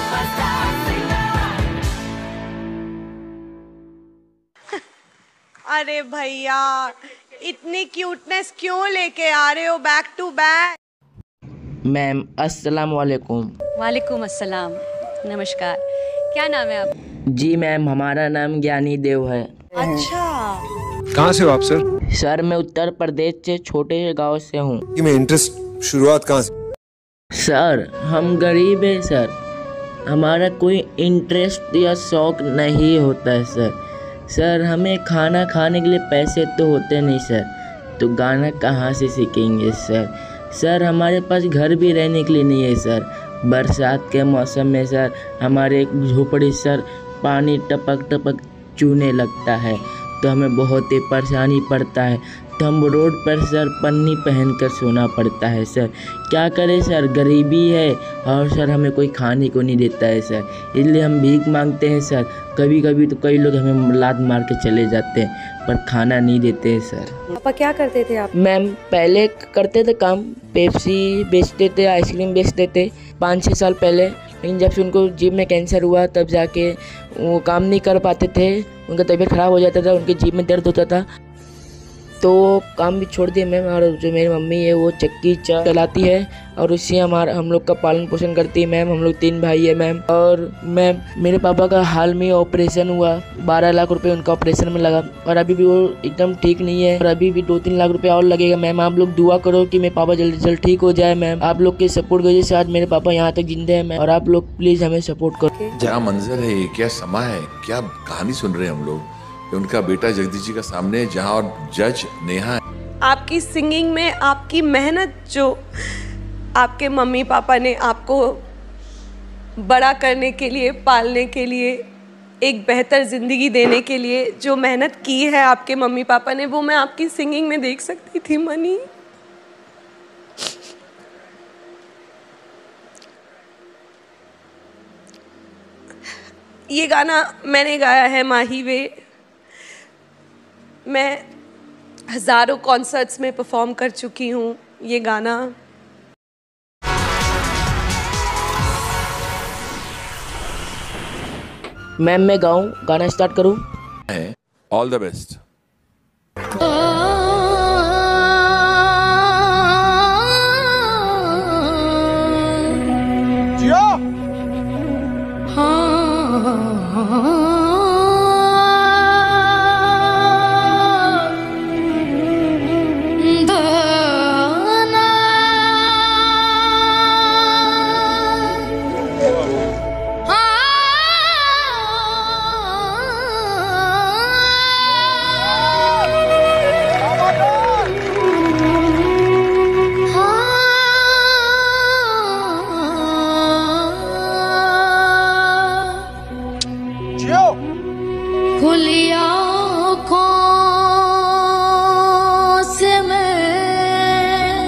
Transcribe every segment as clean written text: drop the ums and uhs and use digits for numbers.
अरे भैया, इतनी क्यूटनेस क्यों लेके आ रहे हो बैक टू बैक? मैम अस्सलाम वालेकुम। वालेकुम अस्सलाम, नमस्कार। क्या नाम है आप? जी मैम, हमारा नाम ज्ञानी देव है। अच्छा, कहाँ से हो आप सर? सर मैं उत्तर प्रदेश से छोटे से गांव से हूँ। मैं इंटरेस्ट शुरुआत कहाँ से? सर हम गरीब हैं सर, हमारा कोई इंटरेस्ट या शौक नहीं होता है सर। सर हमें खाना खाने के लिए पैसे तो होते नहीं सर, तो गाना कहाँ से सीखेंगे सर? सर हमारे पास घर भी रहने के लिए नहीं है सर। बरसात के मौसम में सर हमारे एक झोपड़ी सर पानी टपक टपक चूने लगता है, तो हमें बहुत ही परेशानी पड़ता है। तो हम रोड पर सर पन्नी पहनकर सोना पड़ता है सर। क्या करें सर, गरीबी है और सर हमें कोई खाने को नहीं देता है सर, इसलिए हम भीख मांगते हैं सर। कभी कभी तो कई लोग हमें लात मार के चले जाते हैं, पर खाना नहीं देते हैं सर। पापा क्या करते थे आप? मैम पहले करते थे काम, पेप्सी बेचते थे, आइसक्रीम बेचते थे 5-6 साल पहले। लेकिन जब से उनको जीभ में कैंसर हुआ तब जाके वो काम नहीं कर पाते थे, उनका तबीयत ख़राब हो जाता था, उनके जीभ में दर्द होता था, तो काम भी छोड़ दिए मैम। और जो मेरी मम्मी है वो चक्की चलाती है और उससे हम लोग का पालन पोषण करती है मैम। हम लोग 3 भाई है मैम। और मैम मेरे पापा का हाल में ऑपरेशन हुआ, 12 लाख रुपए उनका ऑपरेशन में लगा, और अभी भी वो एकदम ठीक नहीं है, और अभी भी 2-3 लाख रुपए और लगेगा मैम। आप लोग दुआ करो कि मेरे पापा जल्दी से जल्द ठीक हो जाए मैम। आप लोग के सपोर्ट की वजह से आज मेरे पापा यहाँ तक जिंदे हैं मैम, और आप लोग प्लीज़ हमें सपोर्ट करो। क्या मंजर है, क्या समा है, क्या कहानी सुन रहे हैं हम लोग। उनका बेटा जगदीश जी का सामने, जहां और जज नेहा है। आपकी सिंगिंग में आपकी मेहनत, जो आपके मम्मी पापा ने आपको बड़ा करने के लिए, पालने के लिए, एक बेहतर ज़िंदगी देने के लिए जो मेहनत की है आपके मम्मी पापा ने, वो मैं आपकी सिंगिंग में देख सकती थी मनी। ये गाना मैंने गाया है माही वे। मैं हज़ारों कॉन्सर्ट्स में परफॉर्म कर चुकी हूँ ये गाना। मैम मैं गाऊँ, गाना स्टार्ट करूँ? All the best. खुली आँखों से मैं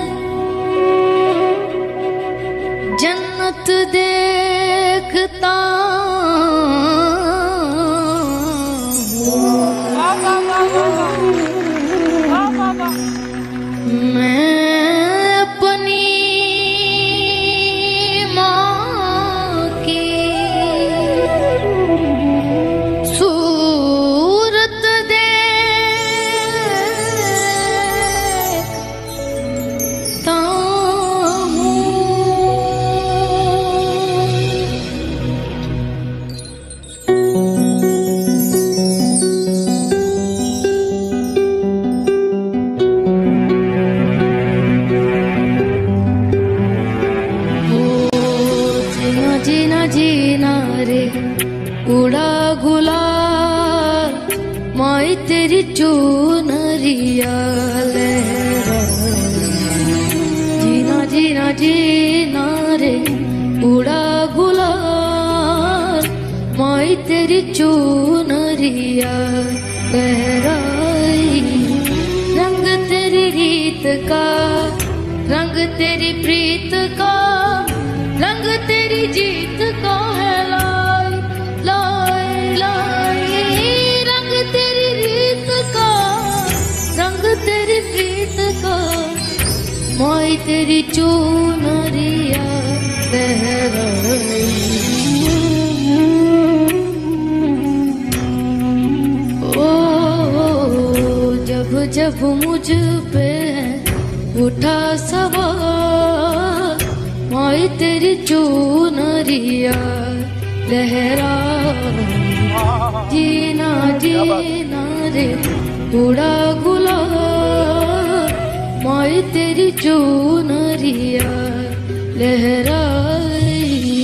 जन्नत देखता मैं अपनी माँ की सूरत देखता हूँ। जीना जीना रे उड़ा गुलाल, माई तेरी चुनरिया लहरा। जीना जीना जीना रे उड़ा गुलाल, माई तेरी चुनरिया लहराई। रंग तेरी रीत का, रंग तेरी प्रीत का, रंग तेरी जीत का है लाई लाई लाई। रंग तेरी रीत का, रंग तेरी प्रीत का, माई तेरी चुनरिया लहराई। तेरी चुनरिया लहरा जीना जीना रे उड़ा गुलाल माई तेरी चुनरिया लहराई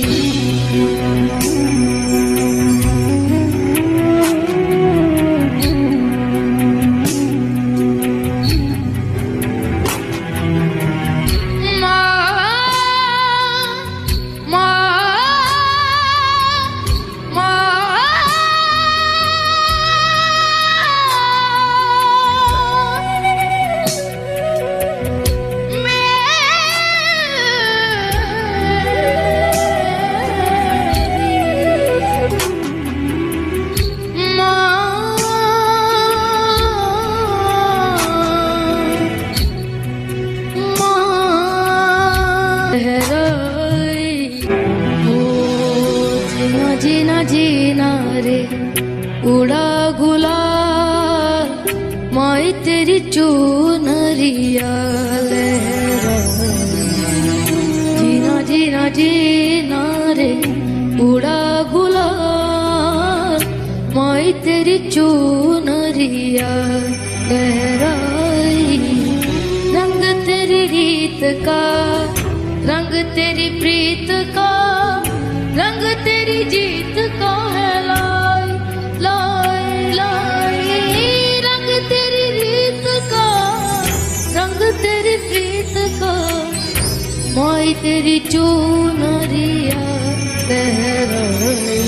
जीना जीना रे उड़ा गुलाल माई तेरी चुनरिया लहरा जीना जीना जीना रे उड़ा गुलाल माई तेरी चुनरिया लहराई रंग तेरी रीत का रंग तेरी प्रीत का रंग तेरी जीत का है लाई लाई लाई रंग तेरी रीत का रंग तेरी प्रीत का माई तेरी चुनरिया लहराई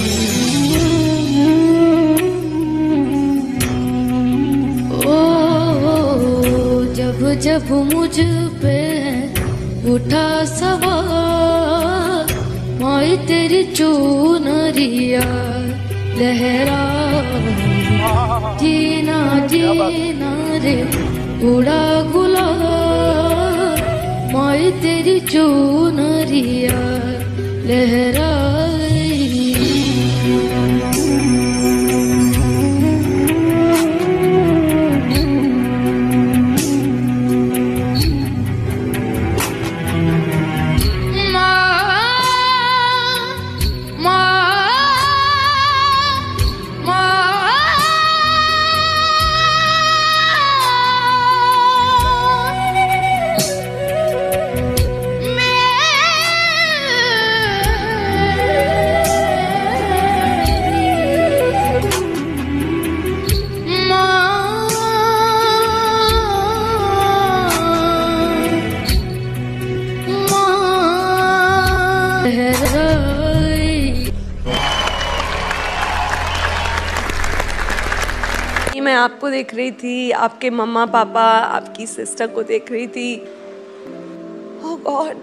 ओ जब जब मुझ पे उठा सवाल माई तेरी चुनरिया लहरा जीना जीना रे उड़ा गुलाल माई तेरी चुनरिया लहराई मैं आपको देख रही थी, आपके मम्मा पापा, आपकी सिस्टर को देख रही थी। ओह गॉड,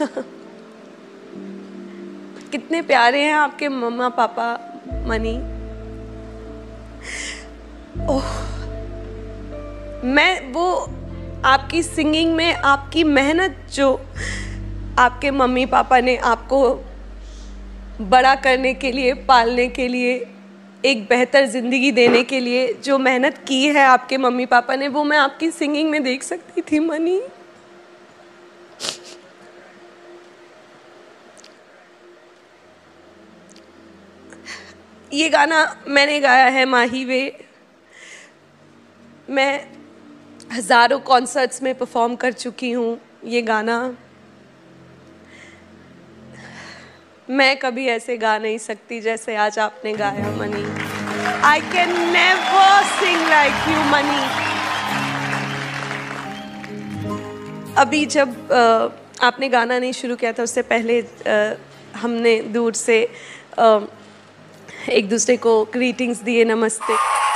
कितने प्यारे हैं आपके मम्मा पापा मनी। ओह, मैं वो आपकी सिंगिंग में आपकी मेहनत जो आपके मम्मी पापा ने आपको बड़ा करने के लिए, पालने के लिए, एक बेहतर ज़िंदगी देने के लिए जो मेहनत की है आपके मम्मी पापा ने, वो मैं आपकी सिंगिंग में देख सकती थी मनी। ये गाना मैंने गाया है माही वे। मैं हज़ारों कॉन्सर्ट्स में परफॉर्म कर चुकी हूँ ये गाना। मैं कभी ऐसे गा नहीं सकती जैसे आज आपने गाया Mani. I can never sing like you Mani. अभी जब आपने गाना नहीं शुरू किया था, उससे पहले हमने दूर से एक दूसरे को ग्रीटिंग्स दिए, नमस्ते।